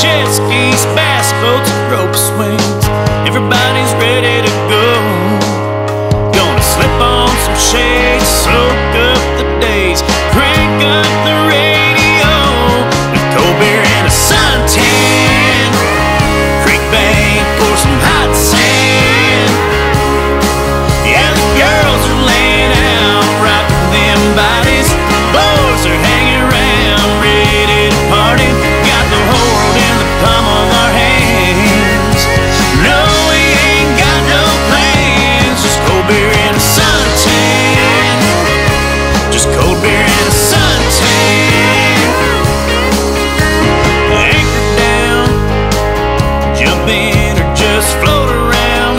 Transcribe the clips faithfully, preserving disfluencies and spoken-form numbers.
jet skis, bass boats, rope swings. Everybody's ready to go. Gonna slip on some shades, soak up the days, crank up the radio with cold beer and a suntan. Creek bank, pour some hot sand. Yeah, the girls are laying out, rocking them bodies. Boys are hanging around, ready to party. Got the whole world in the palm of our hands. No, we ain't got no plans, just cold beer and a suntan. Just cold beer and a suntan. Anchor down, jump in or just float around.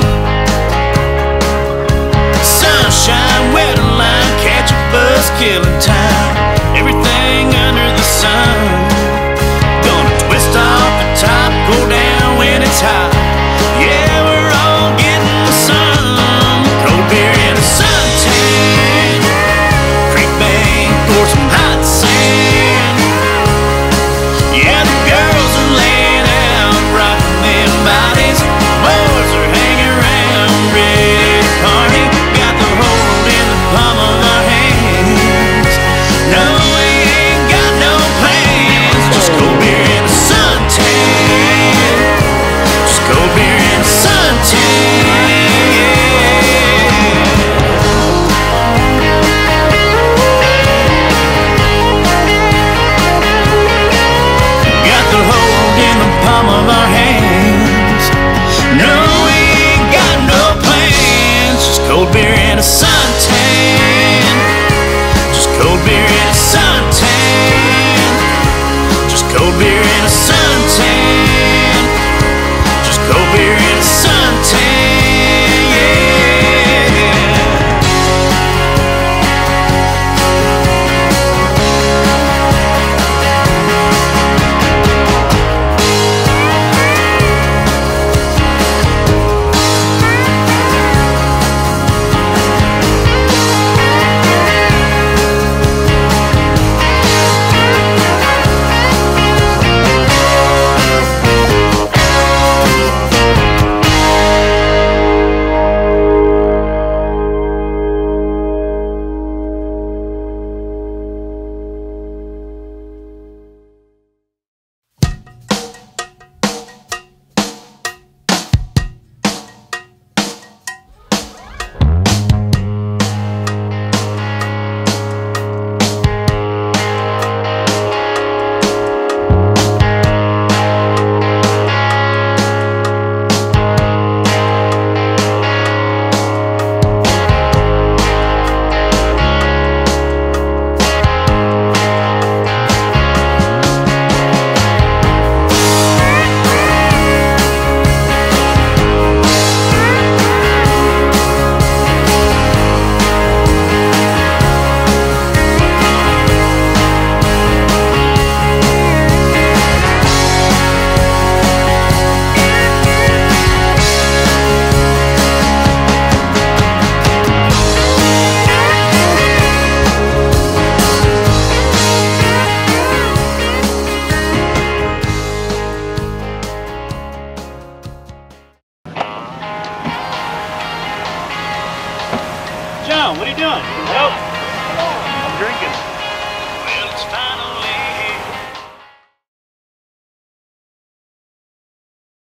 Sunshine, weather line, catch a buzz, killing time. Everything under the sun. Gonna twist off the top, go down when it's hot. Yeah, we're all getting some cold beer and a suntan. Creek bank, pour some hot sand. Yeah, the girls are laying out, rocking them bodies. Boys are hanging around, ready to party. Got the whole world in the palm of our hands. No, we ain't got no plans, just cold beer and a suntan. Just cold beer and a suntan, yeah. Got the whole world in the palm of our hands. No, we ain't got no plans, just cold beer and a suntan. Just cold beer and a suntan. Just cold beer and a suntan. Just cold beer and a suntan, yeah. John, what are you doing? Help. I'm drinking.